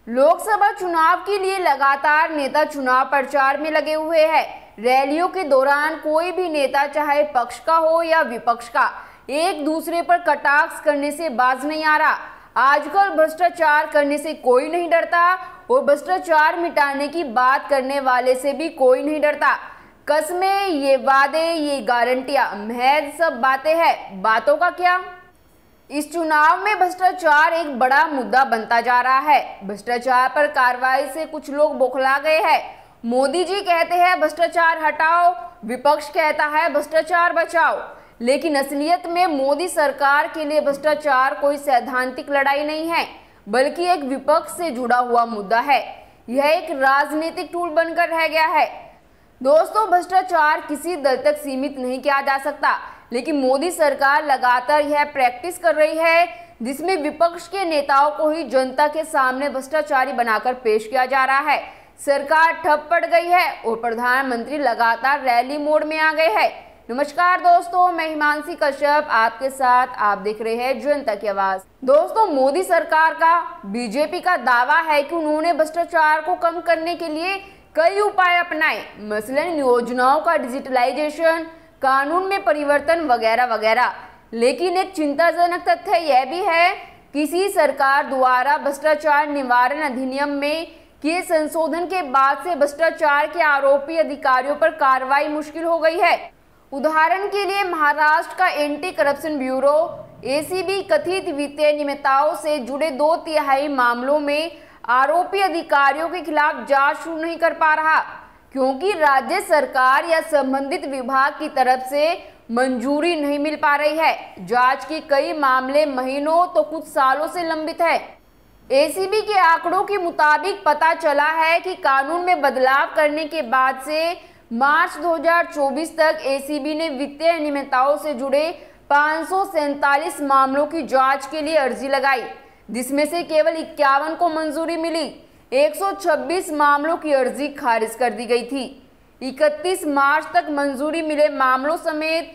लोकसभा चुनाव के लिए लगातार नेता चुनाव प्रचार में लगे हुए हैं। रैलियों के दौरान कोई भी नेता, चाहे पक्ष का हो या विपक्ष का, एक दूसरे पर कटाक्ष करने से बाज नहीं आ रहा। आजकल भ्रष्टाचार करने से कोई नहीं डरता और भ्रष्टाचार मिटाने की बात करने वाले से भी कोई नहीं डरता। कस्में, ये वादे, ये गारंटियां महज सब बातें हैं। बातों का क्या? इस चुनाव में भ्रष्टाचार एक बड़ा मुद्दा बनता जा रहा है। भ्रष्टाचार पर कार्रवाई से कुछ लोग बौखला गए हैं। मोदी जी कहते हैं भ्रष्टाचार हटाओ, विपक्ष कहता है भ्रष्टाचार बचाओ। लेकिन असलियत में मोदी सरकार के लिए भ्रष्टाचार कोई सैद्धांतिक लड़ाई नहीं है, बल्कि एक विपक्ष से जुड़ा हुआ मुद्दा है। यह एक राजनीतिक टूल बनकर रह गया है। दोस्तों, भ्रष्टाचार किसी दल तक सीमित नहीं किया जा सकता, लेकिन मोदी सरकार लगातार यह प्रैक्टिस कर रही है, जिसमें विपक्ष के नेताओं को ही जनता के सामने भ्रष्टाचारी बनाकर पेश किया जा रहा है। सरकार ठप पड़ गई है और प्रधानमंत्री लगातार रैली मोड में आ गए हैं। नमस्कार दोस्तों, मैं हिमांशी कश्यप आपके साथ। आप देख रहे हैं जनता की आवाज। दोस्तों, मोदी सरकार का, बीजेपी का दावा है कि उन्होंने भ्रष्टाचार को कम करने के लिए कई उपाय अपनाए, मसलन योजनाओं का डिजिटलाइजेशन, कानून में परिवर्तन वगैरह वगैरह। लेकिन एक चिंताजनक तथ्य यह भी है कि इसी सरकार द्वारा भ्रष्टाचार निवारण अधिनियम में किए संशोधन के बाद से भ्रष्टाचार के आरोपी अधिकारियों पर कार्रवाई मुश्किल हो गई है। उदाहरण के लिए महाराष्ट्र का एंटी करप्शन ब्यूरो एसीबी कथित वित्तीय नियमितताओं से जुड़े 2/3 मामलों में आरोपी अधिकारियों के खिलाफ जांच शुरू नहीं कर पा रहा, क्योंकि राज्य सरकार या संबंधित विभाग की तरफ से मंजूरी नहीं मिल पा रही है। जांच के कई मामले महीनों तो कुछ सालों से लंबित है। एसीबी के आंकड़ों के मुताबिक पता चला है कि कानून में बदलाव करने के बाद से मार्च 2024 तक एसीबी ने वित्तीय अनियमितताओं से जुड़े 547 मामलों की जांच के लिए अर्जी लगाई, जिसमें से केवल 51 को मंजूरी मिली। 126 मामलों की अर्जी खारिज कर दी गई थी। 31 मार्च तक मंजूरी मिले मामलों समेत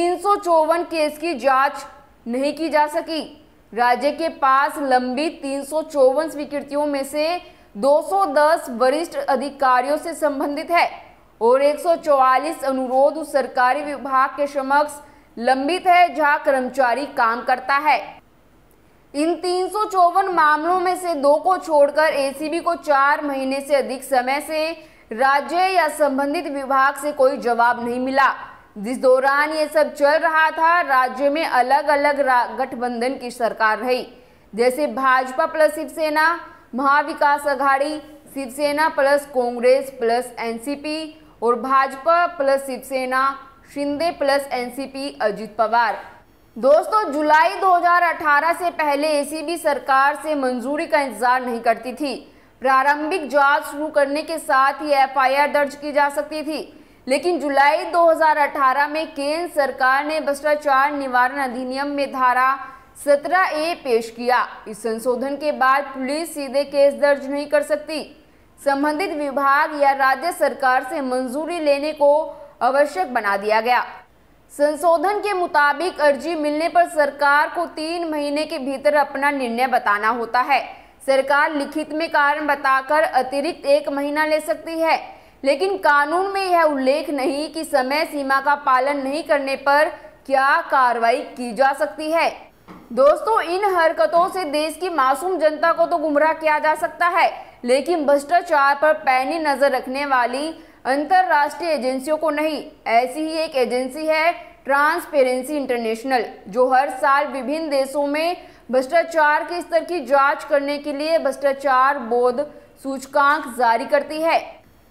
354 केस की जांच नहीं की जा सकी। राज्य के पास लंबित 354 स्वीकृतियों में से 210 वरिष्ठ अधिकारियों से संबंधित है और 144 अनुरोध उस सरकारी विभाग के समक्ष लंबित है जहां कर्मचारी काम करता है। इन 354 मामलों में से 2 को छोड़कर एसीबी को 4 महीने से अधिक समय से राज्य या संबंधित विभाग से कोई जवाब नहीं मिला। जिस दौरान ये सब चल रहा था, राज्य में अलग अलग गठबंधन की सरकार रही, जैसे Bhajpa plus Shivsena, Mahavikas Aghadi, Shivsena plus Congress plus NCP और Bhajpa plus Shivsena, Shinde plus NCP Ajit Pawar. दोस्तों, जुलाई 2018 से पहले एसीबी सरकार से मंजूरी का इंतजार नहीं करती थी। प्रारंभिक जांच शुरू करने के साथ ही एफआईआर दर्ज की जा सकती थी, लेकिन जुलाई 2018 में केंद्र सरकार ने भ्रष्टाचार निवारण अधिनियम में धारा 17A पेश किया। इस संशोधन के बाद पुलिस सीधे केस दर्ज नहीं कर सकती। संबंधित विभाग या राज्य सरकार से मंजूरी लेने को आवश्यक बना दिया गया। संशोधन के मुताबिक अर्जी मिलने पर सरकार को 3 महीने के भीतर अपना निर्णय बताना होता है। सरकार लिखित में कारण बताकर अतिरिक्त 1 महीना ले सकती है, लेकिन कानून में यह उल्लेख नहीं कि समय सीमा का पालन नहीं करने पर क्या कार्रवाई की जा सकती है। दोस्तों, इन हरकतों से देश की मासूम जनता को तो गुमराह किया जा सकता है, लेकिन भ्रष्टाचार पर पैनी नजर रखने वाली अंतरराष्ट्रीय एजेंसियों को नहीं। ऐसी ही एक एजेंसी है ट्रांसपेरेंसी इंटरनेशनल, जो हर साल विभिन्न देशों में भ्रष्टाचार के स्तर की जांच करने के लिए भ्रष्टाचार बोध सूचकांक जारी करती है।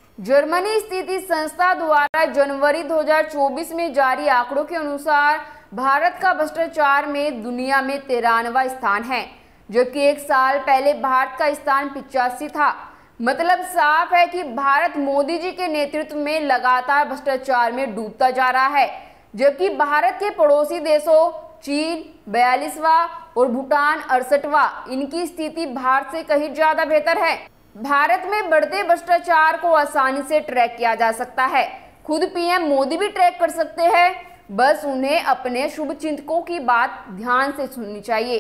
जर्मनी स्थित इस संस्था द्वारा जनवरी 2024 में जारी आंकड़ों के अनुसार भारत का भ्रष्टाचार में दुनिया में 13वां स्थान है, जबकि 1 साल पहले भारत का स्थान 85 था। मतलब साफ है कि भारत मोदी जी के नेतृत्व में लगातार भ्रष्टाचार में डूबता जा रहा है, जबकि भारत के पड़ोसी देशों चीन 42वां और भूटान 68वां, इनकी स्थिति भारत से कहीं ज्यादा बेहतर है। भारत में बढ़ते भ्रष्टाचार को आसानी से ट्रैक किया जा सकता है। खुद पीएम मोदी भी ट्रैक कर सकते हैं, बस उन्हें अपने शुभचिंतकों की बात ध्यान से सुननी चाहिए।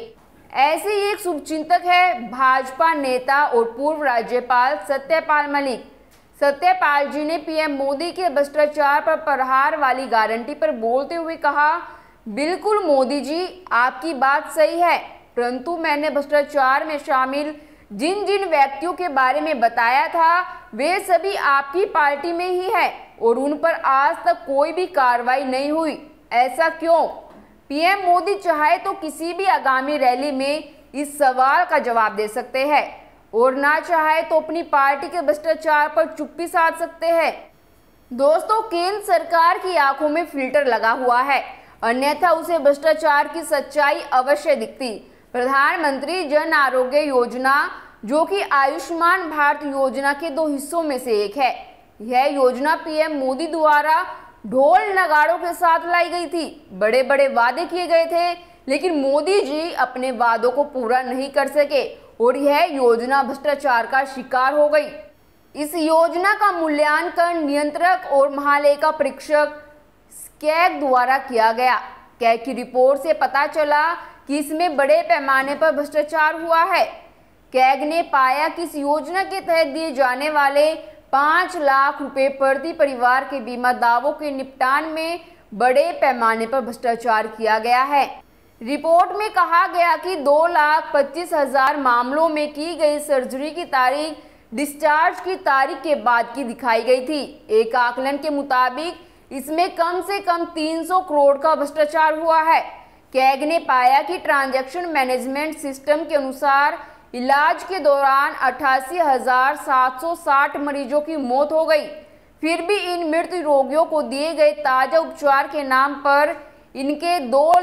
ऐसे ही एक शुभचिंतक है भाजपा नेता और पूर्व राज्यपाल सत्यपाल मलिक। सत्यपाल जी ने पीएम मोदी के भ्रष्टाचार पर प्रहार वाली गारंटी पर बोलते हुए कहा, बिल्कुल मोदी जी, आपकी बात सही है, परंतु मैंने भ्रष्टाचार में शामिल जिन जिन व्यक्तियों के बारे में बताया था वे सभी आपकी पार्टी में ही है और उन पर आज तक कोई भी कार्रवाई नहीं हुई। ऐसा क्यों? पीएम मोदी चाहे तो किसी भी आगामी रैली में इस सवाल का जवाब दे सकते हैं और ना चाहे तो अपनी पार्टी के भ्रष्टाचार पर चुप्पी साध सकते हैं। दोस्तों, केंद्र सरकार की आंखों में फिल्टर लगा हुआ है, अन्यथा उसे भ्रष्टाचार की सच्चाई अवश्य दिखती। प्रधानमंत्री जन आरोग्य योजना, जो कि आयुष्मान भारत योजना के दो हिस्सों में से एक है, यह योजना पीएम मोदी द्वारा ढोल नगाड़ों के साथ लाई गई थी। बड़े बड़े वादे किए गए थे, लेकिन मोदी जी अपने वादों को पूरा नहीं कर सके और यह योजना भ्रष्टाचार का शिकार हो गई। इस योजना का मूल्यांकन नियंत्रक और महालेखा परीक्षक कैग द्वारा किया गया। कैग की रिपोर्ट से पता चला कि इसमें बड़े पैमाने पर भ्रष्टाचार हुआ है। कैग ने पाया कि इस योजना के तहत दिए जाने वाले 5 लाख रुपए प्रति परिवार के बीमा दावों के निपटान में बड़े पैमाने पर भ्रष्टाचार किया गया है। रिपोर्ट में कहा गया कि 2,25,000 मामलों में की गई सर्जरी की तारीख डिस्चार्ज की तारीख के बाद की दिखाई गई थी। एक आकलन के मुताबिक इसमें कम से कम 300 करोड़ का भ्रष्टाचार हुआ है। कैग ने पाया कि ट्रांजैक्शन मैनेजमेंट सिस्टम के अनुसार इलाज के दौरान 88,760 मरीजों की मौत हो गई। फिर भी इन मृत रोगियों को दिए गए ताजा उपचार के नाम पर इनके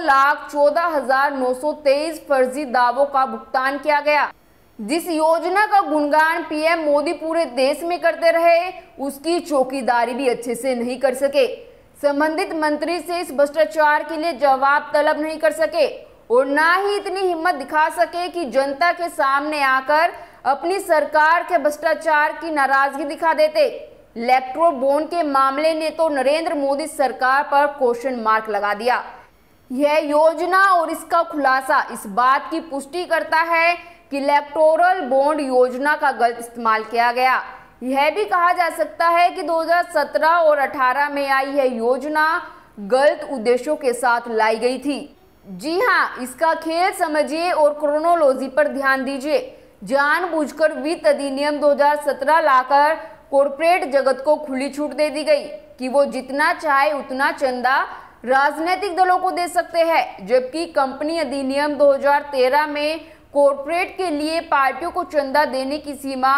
2,14,923 फर्जी दावों का भुगतान किया गया। जिस योजना का गुणगान पीएम मोदी पूरे देश में करते रहे, उसकी चौकीदारी भी अच्छे से नहीं कर सके। संबंधित मंत्री से इस भ्रष्टाचार के लिए जवाब तलब नहीं कर सके और ना ही इतनी हिम्मत दिखा सके कि जनता के सामने आकर अपनी सरकार के भ्रष्टाचार की नाराजगी दिखा देते। इलेक्ट्रोल बॉन्ड के मामले ने तो नरेंद्र मोदी सरकार पर क्वेश्चन मार्क लगा दिया। यह योजना और इसका खुलासा इस बात की पुष्टि करता है कि इलेक्टोरल बॉन्ड योजना का गलत इस्तेमाल किया गया। यह भी कहा जा सकता है कि 2017 और 18 में आई यह योजना गलत उद्देश्यों के साथ लाई गई थी। जी हाँ, इसका खेल समझिए और क्रोनोलॉजी पर ध्यान दीजिए। जानबूझकर वित्त अधिनियम 2017 लाकर कॉर्पोरेट जगत को खुली छूट दे दी गई कि वो जितना चाहे उतना चंदा राजनीतिक दलों को दे सकते हैं, जबकि कंपनी अधिनियम 2013 में कॉर्पोरेट के लिए पार्टियों को चंदा देने की सीमा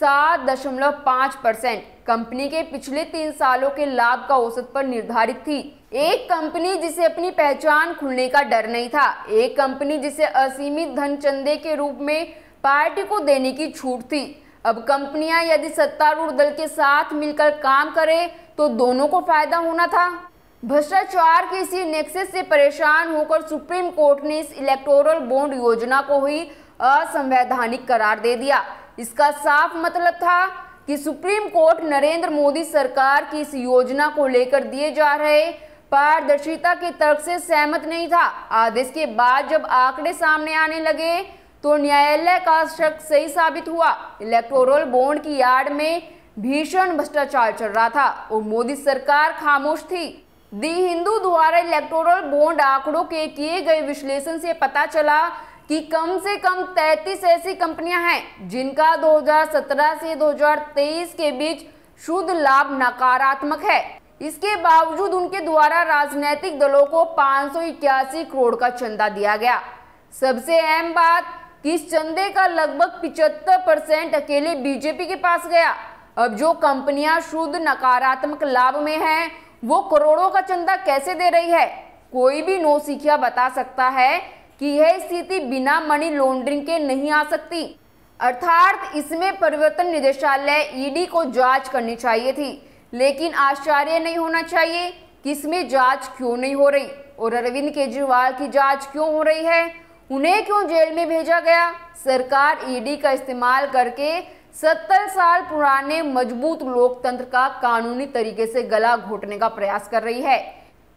7.5% कंपनी के पिछले 3 सालों के लाभ का औसत पर निर्धारित थी। एक कंपनी जिसे अपनी पहचान खुलने का डर नहीं था, एक कंपनी जिसे असीमित धन चंदे के रूप में पार्टी को देने की छूट थी। अब कंपनियां यदि सत्तारूढ़ दल के साथ मिलकर काम करें तो दोनों को फायदा होना था। भ्रष्टाचार के इसी नेक्सस से परेशान होकर सुप्रीम कोर्ट ने इस इलेक्टोरल बॉन्ड योजना को ही असंवैधानिक करार दे दिया। इसका साफ मतलब था कि सुप्रीम कोर्ट नरेंद्र मोदी सरकार की इस योजना को लेकर दिए जा रहे पारदर्शिता के तर्क से सहमत नहीं था। आदेश के बाद जब आंकड़े सामने आने लगे तो न्यायालय का शक सही साबित हुआ। इलेक्टोरल बॉन्ड की आड़ में भीषण भ्रष्टाचार चल रहा था और मोदी सरकार खामोश थी। दी हिंदू द्वारा इलेक्टोरल बॉन्ड आंकड़ों के किए गए विश्लेषण से पता चला कि कम से कम 33 ऐसी कंपनियां हैं जिनका 2017 से 2023 के बीच शुद्ध लाभ नकारात्मक है। इसके बावजूद उनके द्वारा राजनीतिक दलों को 581 करोड़ का चंदा दिया गया। सबसे अहम बात कि इस चंदे का लगभग 75% अकेले बीजेपी के पास गया। अब जो कंपनियां शुद्ध नकारात्मक लाभ में हैं, वो करोड़ों का चंदा कैसे दे रही है? कोई भी नौसिखिया बता सकता है कि यह स्थिति बिना मनी लॉन्ड्रिंग के नहीं आ सकती। अर्थात इसमें परिवर्तन निदेशालय ईडी को जांच करनी चाहिए थी, लेकिन आश्चर्य नहीं होना चाहिए कि इसमें जांच क्यों नहीं हो रही और अरविंद केजरीवाल की जांच क्यों हो रही है, उन्हें क्यों जेल में भेजा गया। सरकार ईडी का इस्तेमाल करके 70 साल पुराने मजबूत लोकतंत्र का कानूनी तरीके से गला घोटने का प्रयास कर रही है।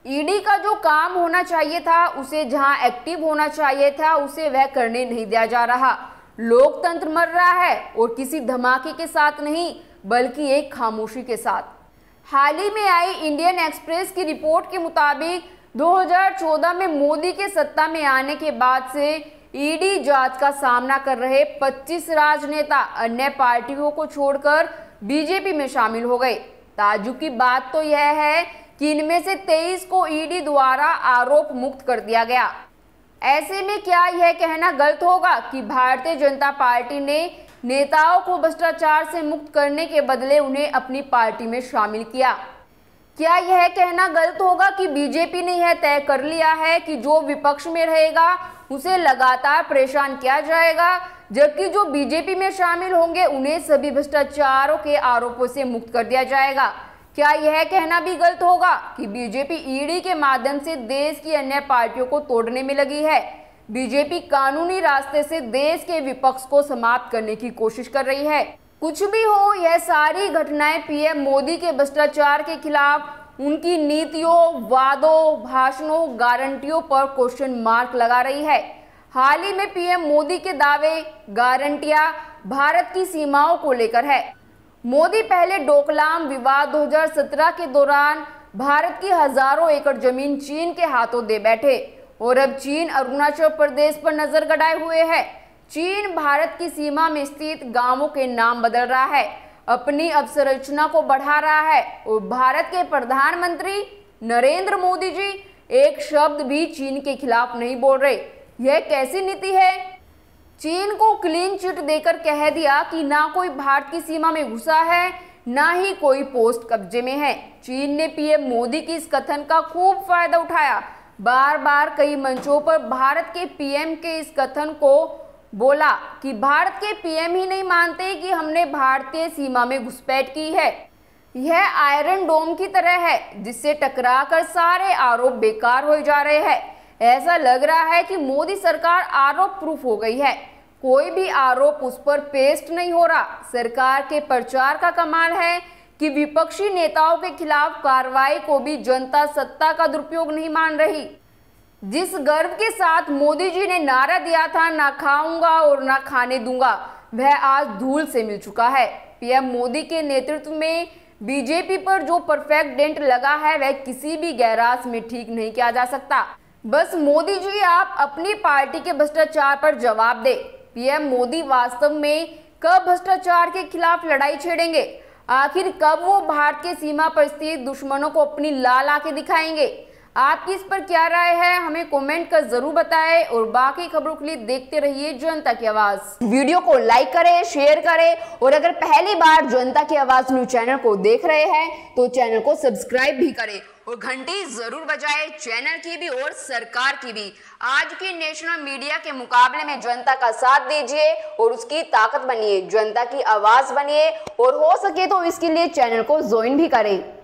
ईडी का जो काम होना चाहिए था, उसे जहां एक्टिव होना चाहिए था, उसे वह करने नहीं दिया जा रहा। लोकतंत्र मर रहा है और किसी धमाके के साथ नहीं, बल्कि एक खामोशी के साथ। हाल ही में आई इंडियन एक्सप्रेस की रिपोर्ट के मुताबिक 2014 में मोदी के सत्ता में आने के बाद से ईडी जांच का सामना कर रहे 25 राजनेता अन्य पार्टियों को छोड़कर बीजेपी में शामिल हो गए। ताज्जुब की बात तो यह है कि इनमें से 23 को ईडी द्वारा आरोप मुक्त कर दिया गया। ऐसे में क्या यह कहना गलत होगा कि भारतीय जनता पार्टी ने नेताओं को भ्रष्टाचार से मुक्त करने के बदले उन्हें अपनी पार्टी में शामिल किया? क्या यह कहना गलत होगा कि बीजेपी ने यह तय कर लिया है कि जो विपक्ष में रहेगा उसे लगातार परेशान किया जाएगा, जबकि जो बीजेपी में शामिल होंगे उन्हें सभी भ्रष्टाचारों के आरोपों से मुक्त कर दिया जाएगा? क्या यह कहना भी गलत होगा कि बीजेपी ईडी के माध्यम से देश की अन्य पार्टियों को तोड़ने में लगी है? बीजेपी कानूनी रास्ते से देश के विपक्ष को समाप्त करने की कोशिश कर रही है। कुछ भी हो, यह सारी घटनाएं पीएम मोदी के भ्रष्टाचार के खिलाफ उनकी नीतियों, वादों, भाषणों, गारंटियों पर क्वेश्चन मार्क लगा रही है। हाल ही में पीएम मोदी के दावे, गारंटियां भारत की सीमाओं को लेकर है। मोदी पहले डोकलाम विवाद 2017 के दौरान भारत की हजारों एकड़ जमीन चीन के हाथों दे बैठे और अब चीन अरुणाचल प्रदेश पर नजर गड़ाए हुए है। चीन भारत की सीमा में स्थित गांवों के नाम बदल रहा है, अपनी अवसंरचना को बढ़ा रहा है और भारत के प्रधानमंत्री नरेंद्र मोदी जी एक शब्द भी चीन के खिलाफ नहीं बोल रहे। यह कैसी नीति है? चीन को क्लीन चिट देकर कह दिया कि ना कोई भारत की सीमा में घुसा है, ना ही कोई पोस्ट कब्जे में है। चीन ने पीएम मोदी की इस कथन का खूब फायदा उठाया। बार बार कई मंचों पर भारत के पीएम के इस कथन को बोला कि भारत के पीएम ही नहीं मानते कि हमने भारतीय सीमा में घुसपैठ की है। यह आयरन डोम की तरह है जिससे टकराकर सारे आरोप बेकार हो जा रहे हैं। ऐसा लग रहा है कि मोदी सरकार आरोप प्रूफ हो गई है, कोई भी आरोप उस पर पेस्ट नहीं हो रहा। सरकार के प्रचार का कमाल है कि विपक्षी नेताओं के खिलाफ कार्रवाई को भी जनता सत्ता का दुरुपयोग नहीं मान रही। जिस गर्व के साथ मोदी जी ने नारा दिया था, ना खाऊंगा और ना खाने दूंगा, वह आज धूल से मिल चुका है। पीएम मोदी के नेतृत्व में बीजेपी पर जो परफेक्ट डेंट लगा है, वह किसी भी गैराज में ठीक नहीं किया जा सकता। बस मोदी जी, आप अपनी पार्टी के भ्रष्टाचार पर जवाब दे। पीएम मोदी वास्तव में कब भ्रष्टाचार के खिलाफ लड़ाई छेड़ेंगे? आखिर कब वो भारत के सीमा पर स्थित दुश्मनों को अपनी लाल आंखें दिखाएंगे? आपकी इस पर क्या राय है, हमें कमेंट कर जरूर बताएं और बाकी खबरों के लिए देखते रहिए जनता की आवाज। वीडियो को लाइक करें, शेयर करें और अगर पहली बार जनता की आवाज न्यूज चैनल को देख रहे हैं तो चैनल को सब्सक्राइब भी करें और घंटी जरूर बजाएं, चैनल की भी और सरकार की भी। आज की नेशनल मीडिया के मुकाबले में जनता का साथ दीजिए और उसकी ताकत बनिए, जनता की आवाज बनिए और हो सके तो इसके लिए चैनल को ज्वाइन भी करें।